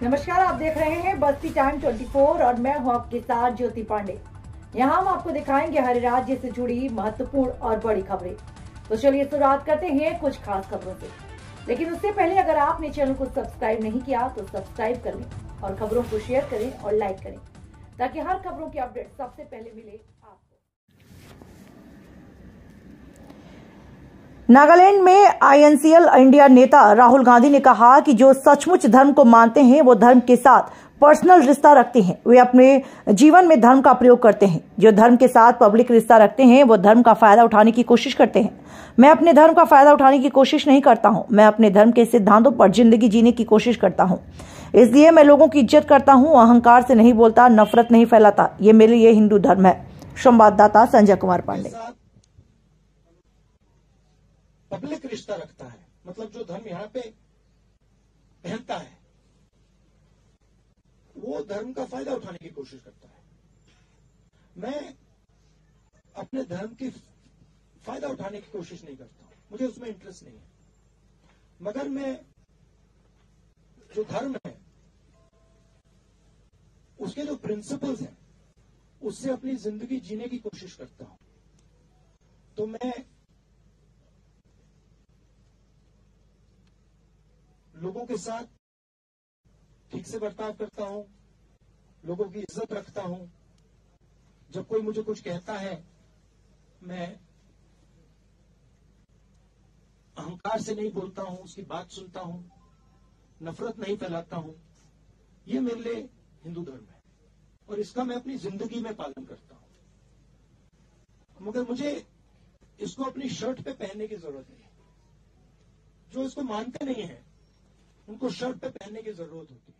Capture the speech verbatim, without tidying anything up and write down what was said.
नमस्कार, आप देख रहे हैं बस्ती टाइम चौबीस और मैं हूं आपके साथ ज्योति पांडे। यहां हम आपको दिखाएंगे हर राज्य से जुड़ी महत्वपूर्ण और बड़ी खबरें। तो चलिए शुरुआत करते हैं कुछ खास खबरों से। लेकिन उससे पहले अगर आपने चैनल को सब्सक्राइब नहीं किया तो सब्सक्राइब कर लें और खबरों को शेयर करें और लाइक करें ताकि हर खबरों की अपडेट सबसे पहले मिले आपको। नागालैंड में आईएनसीएल इंडिया नेता राहुल गांधी ने कहा कि जो सचमुच धर्म को मानते हैं वो धर्म के साथ पर्सनल रिश्ता रखते हैं, वे अपने जीवन में धर्म का प्रयोग करते हैं। जो धर्म के साथ पब्लिक रिश्ता रखते हैं वो धर्म का फायदा उठाने की कोशिश करते हैं। मैं अपने धर्म का फायदा उठाने की कोशिश नहीं करता हूं, मैं अपने धर्म के सिद्धांतों पर जिंदगी जीने की कोशिश करता हूं। इसलिए मैं लोगों की इज्जत करता हूं, अहंकार से नहीं बोलता, नफरत नहीं फैलाता। ये मेरे लिए हिंदू धर्म है। संवाददाता संजय कुमार पांडे। पब्लिक रिश्ता रखता है, मतलब जो धर्म यहाँ पे पहनता है वो धर्म का फायदा उठाने की कोशिश करता है। मैं अपने धर्म की फायदा उठाने की कोशिश नहीं करता हूं, मुझे उसमें इंटरेस्ट नहीं है। मगर मैं जो धर्म है उसके जो प्रिंसिपल्स हैं उससे अपनी जिंदगी जीने की कोशिश करता हूं। तो मैं लोगों के साथ ठीक से बर्ताव करता हूं, लोगों की इज्जत रखता हूं। जब कोई मुझे कुछ कहता है मैं अहंकार से नहीं बोलता हूं, उसकी बात सुनता हूं, नफरत नहीं फैलाता हूं। ये मेरे लिए हिंदू धर्म है और इसका मैं अपनी जिंदगी में पालन करता हूं। मगर मुझे इसको अपनी शर्ट पे पहनने की जरूरत नहीं। जो इसको मानते नहीं है उनको शर्ट पे पहनने की जरूरत होती है।